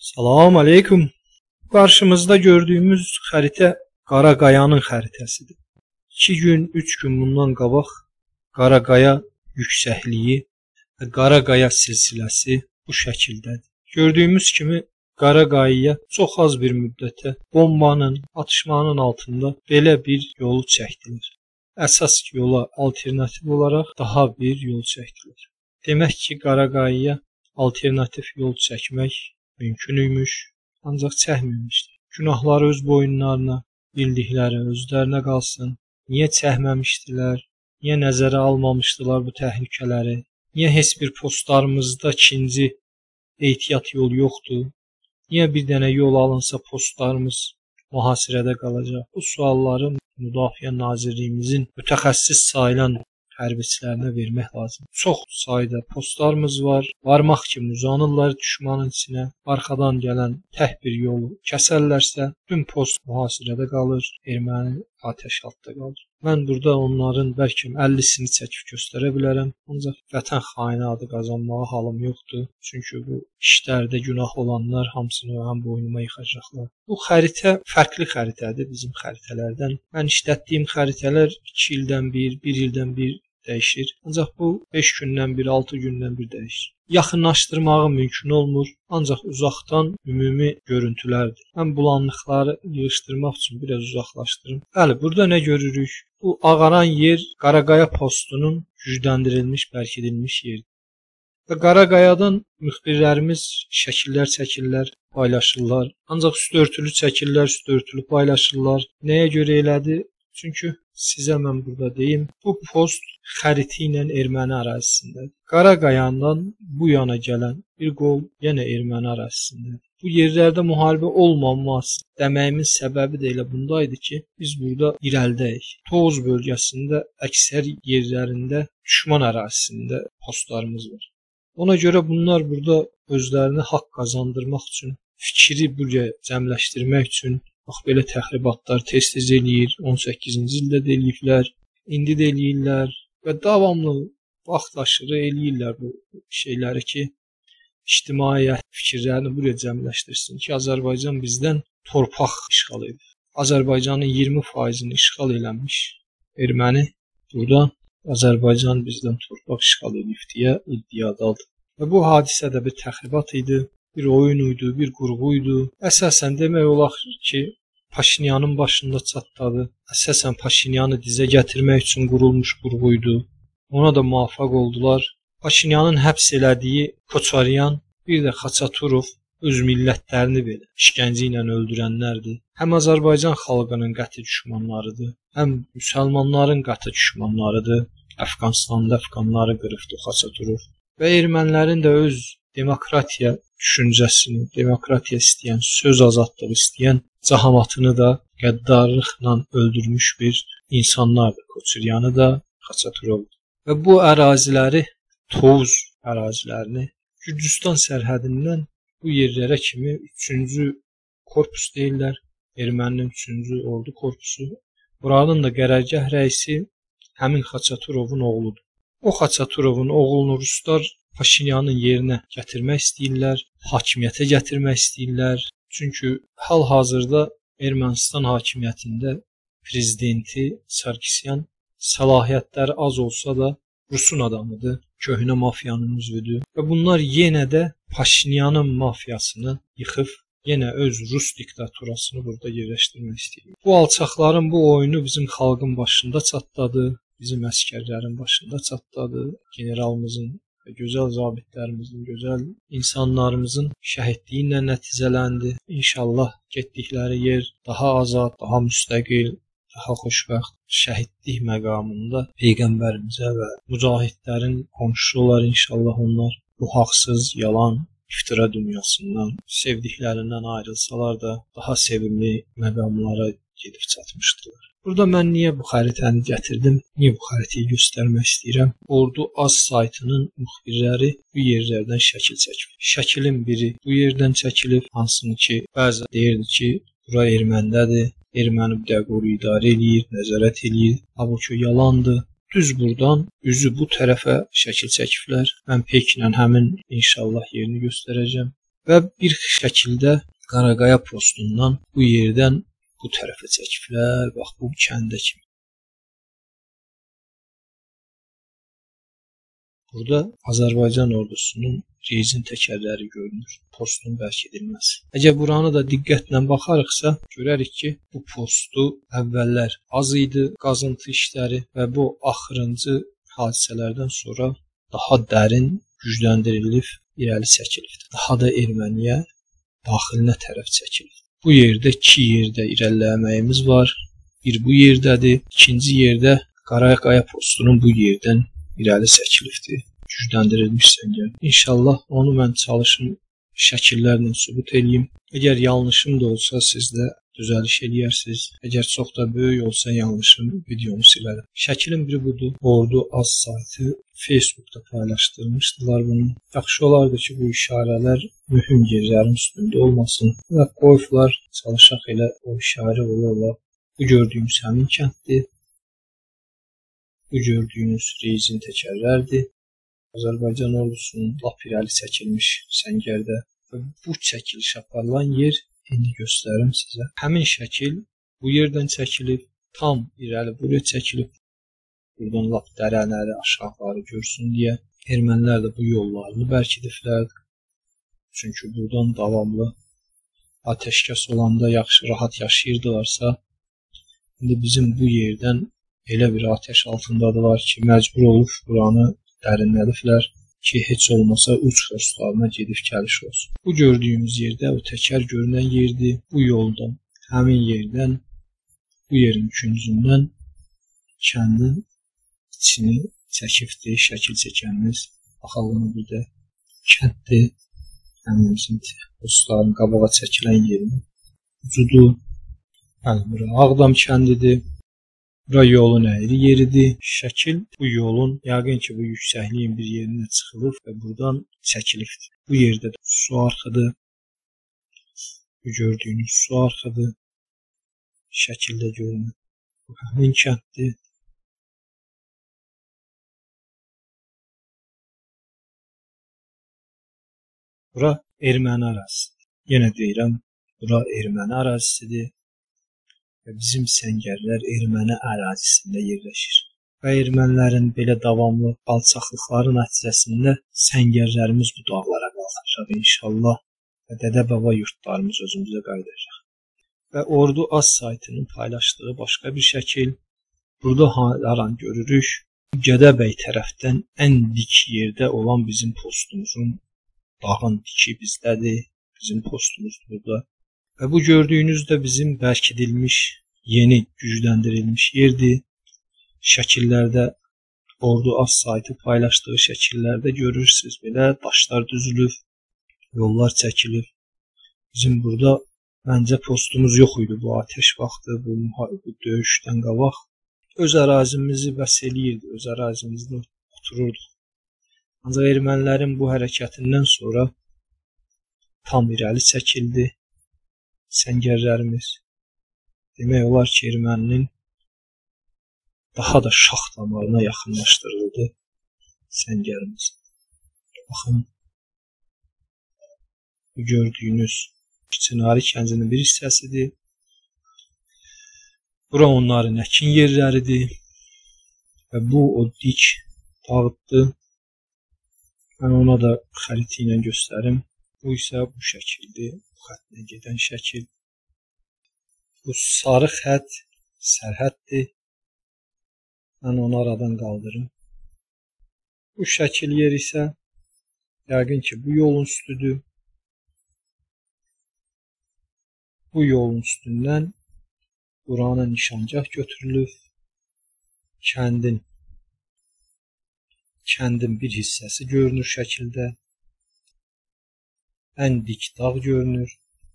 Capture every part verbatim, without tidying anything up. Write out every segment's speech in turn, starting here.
Salam aleyküm. Karşımızda gördüğümüz xəritə Qaraqayanın xəritəsidir. iki gün, üç gün bundan qabaq Qaraqaya yüksəkliyi və Qaraqaya silsiləsi bu şəkildədir. Gördüyümüz kimi Qaraqayaya çox az bir müddətə bombanın, atışmanın altında belə bir yolu çəkdilər. Əsas yola alternativ olaraq daha bir yol çəkdilər. Demək ki, Qaraqayaya alternativ yol çəkmək mümkün imiş, ancaq çəkməmişdir. Günahları öz boyunlarına, bildikləri özlərinə qalsın. Niyə çəkməmişdilər? Niyə nəzərə almamışdılar bu təhlükələri? Niyə heç bir postlarımızda ikinci ehtiyat yol yoxdur? Niyə bir dənə yol alınsa postlarımız mühasirədə qalacaq? Bu sualları Müdafiə Nazirliyimizin mütəxəssis sayılan hərbiçilərinə vermək lazım. Çox sayda postlarımız var. Varmaq kimi uzanırlar düşmanın içinə. Arxadan gələn tək bir yolu kəsərlərsə, bütün post mühasirədə qalır, erməni atəş altında qalır. Mən burada onların bəlkə əllisini çəkib göstərə bilərəm. Ancaq vətən xaini adı qazanmağa halım yoxdur. Çünki bu işlərdə günah olanlar hamısını həm boynuma yıxacaqlar. Bu xəritə fərqli xəritədir bizim xəritələrdən. Mən işlətdiyim xəritələr iki ildən bir, bir ildən bir dəyişir. Ancaq bu beş gündən bir, altı gündən bir dəyişir. Yaxınlaşdırmağı mümkün olmur, ancaq uzaqdan ümumi görüntülərdir. Mən bulanlıqları yığışdırmaq üçün biraz uzaqlaşdırım. Bəli, burada nə görürük? Bu ağaran yer Qaraqaya postunun gücləndirilmiş, bərkidilmiş yeridir. Və Qaraqayadan müxbirlərimiz şəkillər çəkirlər, paylaşırlar. Ancaq üstörtülü çəkirlər, üstörtülü paylaşırlar. Nəyə görə elədi? Çünki sizə mən burada deyim, bu post xəriti ilə erməni ərazisindədir. Qaraqayandan bu yana gələn bir qol yenə erməni ərazisindədir. Bu yerlərdə müharibə olmaması deməyimin səbəbi də elə bundaydı ki, biz burada irəlidəyik. Tovuz bölgəsində əksər yerlərində düşman ərazisində postlarımız var. Ona görə bunlar burada özlərini haqq qazandırmaq üçün, fikri buraya cəmləşdirmək üçün bax belə təxribatlar tez-tez eləyir. on səkkizinci ildə də eləyiblər, indi də eləyirlər və davamlı vaxt aşırı eləyirlər bu şeyləri ki, ictimaiyyət fikirlərini buraya cəmləşdirsin ki, Azərbaycan bizdən torpaq işğal edir. Azərbaycanın iyirmi faizini işğal eləmiş erməni burada Azərbaycan bizdən torpaq işğal edib deyə iddiadadır. Və bu hadisə də bir təxribat idi. Bir oyun idi, bir qurğu idi. Əsasən demək olar ki, Paşinyanın başında çatladı. Əsasən Paşinyanı dizə gətirmək üçün qurulmuş qurğu idi. Ona da muvaffaq oldular. Paşinyanın həbs elədiyi Koçaryan, bir də Xaçaturov öz millətlərini belə işgəncə ilə öldürənlərdir. Həm Azərbaycan xalqının qəti düşmanlarıdır, həm müsəlmanların qəti düşmanlarıdır. Əfqanistanda əfqanları qırıbdı Xaçaturov. Və ermənilərin də öz demokratiya düşüncəsini, demokratiya istəyən, söz azadlığı istəyən cahamatını da qəddarlıqla öldürmüş bir insanlardır. Koçaryanı da, Xaçaturovdur. Və bu əraziləri, Tovuz ərazilərini Gürcüstan sərhədindən bu yerlərə kimi üçüncü korpus deyirlər, erməninin üçüncü ordu korpusu. Buranın da qərargah rəisi həmin Xaçaturovun oğludur. O Xaçaturovun oğlunu ruslar Paşinyanın yerinə gətirmək istəyirlər, hakimiyyətə gətirmək istəyirlər. Çünki hal-hazırda Ermənistan hakimiyyətində prezidenti Sarkisyan səlahiyyətləri az olsa da Rusun adamıdır, köhnə mafiyanın üzvüdür. Və bunlar yenə də Paşinyanın mafiyasını yıxıb, yenə öz Rus diktaturasını burada yerləşdirmək istəyir. Bu alçaqların bu oyunu bizim xalqın başında çatladı, bizim əskərlərin başında çatladı, generalımızın və gözəl zabitlərimizin, gözəl insanlarımızın şəhidliyi ilə nəticələndi. İnşallah getdikləri yer daha azad, daha müstəqil, daha xoşbəxt şəhidlik məqamında Peyğəmbərimizə və mücahidlərin qonşusu olar inşallah onlar. Bu haqsız, yalan, iftira dünyasından, sevdiklərindən ayrılsalar da daha sevimli məqamlara gedib çatmışdılar. Burada mən niyə bu xəritəni gətirdim? Niyə bu xəritəyi göstərmək istəyirəm? Ordu Az saytının müxbirləri bu yerlərdən şəkil çəkib. Şəkilin biri bu yerdən çəkilib, hansını ki, bəzi deyirdi ki, bura ermənidədir, erməni bir dəqiqə onu idarə eləyir, nəzarət eləyir. Halbuki yalandır. Düz buradan üzü bu tərəfə şəkil çəkiblər. Mən Pekinlə həmin inşallah yerini göstərəcəm. və bir şəkildə Qaraqaya postundan bu yerdən bu tərəfə çəkiblər. Bax bu kəndə kimi. Burada Azərbaycan ordusunun rezin təkərləri görünür. Postun bərkidilməsi. Əgər buranı da diqqətlə baxarıqsa, görərik ki, bu postu əvvəllər az idi, qazıntı işləri və bu axırıncı hadisələrdən sonra daha dərin gücləndirilib, irəli çəkilib. Daha da erməniyə daxilinə tərəf çəkilib. Bu yerdə iki yerdə irəliləyəməyimiz var. Bir bu yerdədir. İkinci yerdə Qaraqaya postunun bu yerdən irəli çəkilibdir. Gücləndirilmiş səngər. İnşallah onu mən çalışım şəkillərlə sübut edeyim. Əgər yanlışım da olsa siz də düzəliş eləyərsiniz. Əgər çox da böyük olsa yanlışım videomu silərəm. Şəklin biri budur. Ordu Az saytı Facebookda paylaşdırmışdılar bunu. Yaxşı olardı ki, bu işarələr mühüm yerlərin üstündə olmasın. Və qoyublar, çalışaq elə o işarə ola-ola. Bu gördüyümüz həmin kənddir. Bu gördüyünüz rezin təkərlərdir. Azərbaycan ordusunun lap irəli çəkilmiş səngərdə. Və bu çəkiliş aparılan yer indi göstərim sizə. Həmin şəkil bu yerdən çəkilib, tam irəli buraya çəkilib. Buradan lap dərələri, aşağıları görsün deyə. Ermənilər də bu yollarını bərkidiblər. Çünki buradan davamlı ateşkəs olanda yaxşı, rahat yaşayırdılarsa, indi bizim bu yerdən elə bir ateş altındadılar ki, məcbur olub buranı dərinlədiblər ki, heç olmasa uç postlarına gedib gəliş olsun. Bu gördüyümüz yerdə o təkər görünən yerdir. Bu yoldan, həmin yerdən, bu yerin küncündən kəndin içini çəkibdir, şəkil çəkənimiz. Baxalım bir də kənddir. Həmin bizim postların qabağa çəkilən yerin ucudur. Hələ bura Ağdam kəndidir. Bura yolun əyri yeridir. Şəkil bu yolun yəqin ki, bu yüksəkliyin bir yerinə çıxılıb və buradan çəkilibdir. Bu yerdə də su arxıdır. Bu gördüyünüz su arxıdır. Şəkildə görünür. Bu həmin kənddir. Bura erməni ərazisidir. Yenə deyirəm, bura erməni ərazisidir. Və bizim səngərlər erməni ərazisində yerləşir. Və ermənilərin belə davamlı alçaqlıqları nəticəsində səngərlərimiz bu dağlara qalxacaq inşallah və dədə-baba yurtlarımız özümüzə qayıdacaq. Və Ordu Az saytının paylaşdığı başqa bir şəkil. Burada haran görürük. Gədəbəy tərəfdən ən dik yerdə olan bizim postumuzun dağın diki bizdədir. Bizim postumuz burada. Və bu gördüyünüz də bizim bərkidilmiş, yeni gücləndirilmiş yerdir. Şəkillərdə, Ordu Az saytı paylaşdığı şəkillərdə görürsünüz belə daşlar düzülüb, yollar çəkilib. Bizim burada məncə postumuz yox idi bu ateş vaxtı, bu, bu döyüşdən qabaq. Öz ərazimizi bəs eləyirdi, öz ərazimizdə otururduq. Ancaq ermənilərin bu hərəkətindən sonra tam irəli çəkildi səngərlərimiz. Demək olar ki, erməninin daha da şax damarına yaxınlaşdırıldı səngərimiz. Baxın, bu gördüyünüz Çinari kəndinin bir hissəsidir. Bura onların əkin yerləridir və bu o dik dağıtdı. Mən ona da xəriti ilə göstərim. Bu isə bu şəkildir, bu xətlə gedən şəkil. Bu sarı xət sərhəddir. Mən onu aradan qaldırım. Bu şəkil yer isə yəqin ki, bu yolun üstüdür. Bu yolun üstündən buranın nişangah götürülüb. Kəndin kəndin bir hissəsi görünür şəkildə. Ən dik dağ görünür.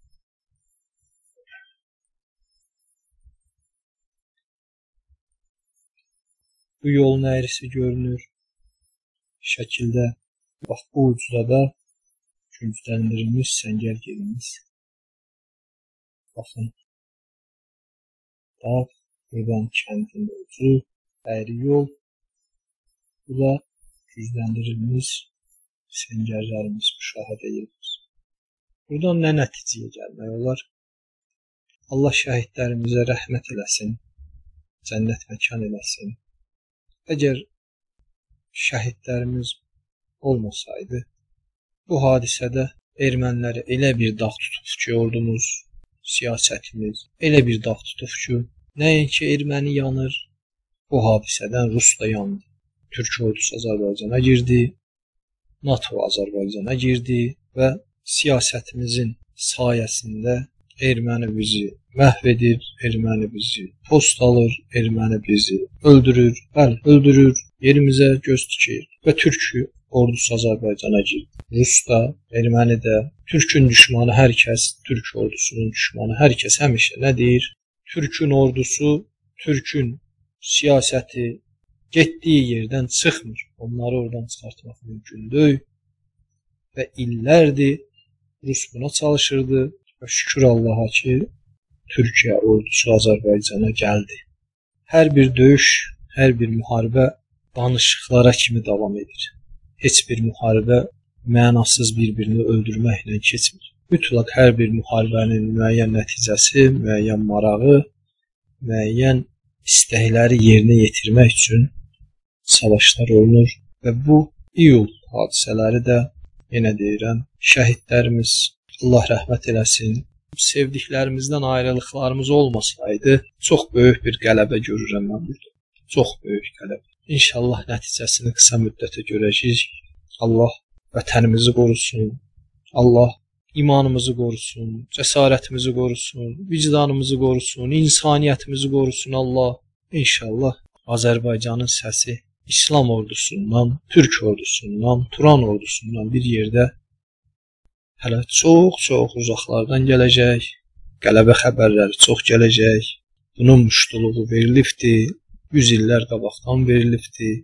Bu yolun əyrisi görünür şəkildə. Bax, bu ucda da gücləndirilmiş səngər yerimiz. Baxın. Dağ, buradan kəndin ucu, əyri yol. Bu da gücləndirilmiş səngərlərimiz müşahidə edilir. Buradan nə nəticəyə gəlmək olar? Allah şəhidlərimizə rəhmət eləsin, cənnət məkan eləsin. Əgər şəhidlərimiz olmasaydı, bu hadisədə erməniləri elə bir dağ tutub ki, ordumuz, siyasətimiz elə bir dağ tutub ki, nəinki erməni yanır, bu hadisədən Rus da yandı. Türk ordusu Azərbaycana girdi, NATO Azərbaycana girdi və siyasətimizin sayəsində erməni bizi məhv edir, erməni bizi post alır, erməni bizi öldürür, bəli, öldürür, yerimizə göz tikir və Türk ordusu Azərbaycana girdi. Rus da, erməni də, Türkün düşmanı hər kəs, Türk ordusunun düşmanı hər kəs həmişə nə deyir? Türkün ordusu, Türkün siyasəti getdiyi yerdən çıxmır. Onları oradan çıxartmaq mümkün deyil və illərdir Rus buna çalışırdı və şükür Allaha ki, Türkiyə ordusu Azərbaycana gəldi. Hər bir döyüş, hər bir müharibə danışıqlara kimi davam edir. Heç bir müharibə mənasız bir-birini öldürməklə keçmir. Mütləq hər bir müharibənin müəyyən nəticəsi, müəyyən marağı, müəyyən istəkləri yerinə yetirmək üçün savaşlar olunur və bu iyul hadisələri də yenə deyirəm, şəhidlərimiz Allah rəhmət eləsin. Sevdiklərimizdən ayrılıqlarımız olmasaydı, çox böyük bir qələbə görürəm mən burada. Çox böyük qələbə. İnşallah nəticəsini qısa müddətə görəcəyik. Allah vətənimizi qorusun. Allah imanımızı qorusun, cəsarətimizi qorusun, vicdanımızı qorusun, insaniyyətimizi qorusun Allah. İnşallah Azərbaycanın səsi İslam ordusundan, Türk ordusundan, Turan ordusundan bir yerdə hələ çox-çox uzaqlardan gələcək, qələbə xəbərləri çox gələcək. Bunun muştuluğu verilibdir, yüz illər qabaqdan verilibdir.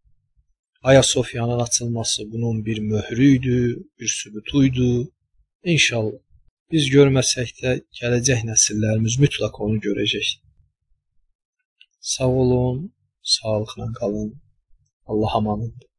Ayasofyanın açılması bunun bir möhrü idi, bir sübutuydu. İnşallah biz görməsək də gələcək nəsillərimiz mütləq onu görəcək. Sağ olun, sağlıqla qalın. Allah amanındır.